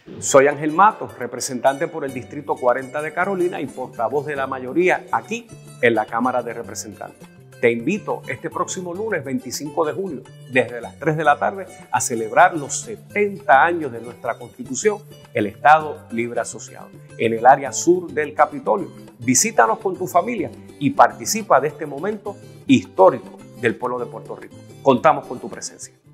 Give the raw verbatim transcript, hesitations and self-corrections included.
Soy Ángel Matos, representante por el Distrito cuarenta de Carolina y portavoz de la mayoría aquí en la Cámara de Representantes. Te invito este próximo lunes veinticinco de junio, desde las tres de la tarde, a celebrar los setenta años de nuestra Constitución, el Estado Libre Asociado, en el área sur del Capitolio. Visítanos con tu familia y participa de este momento histórico del pueblo de Puerto Rico. Contamos con tu presencia.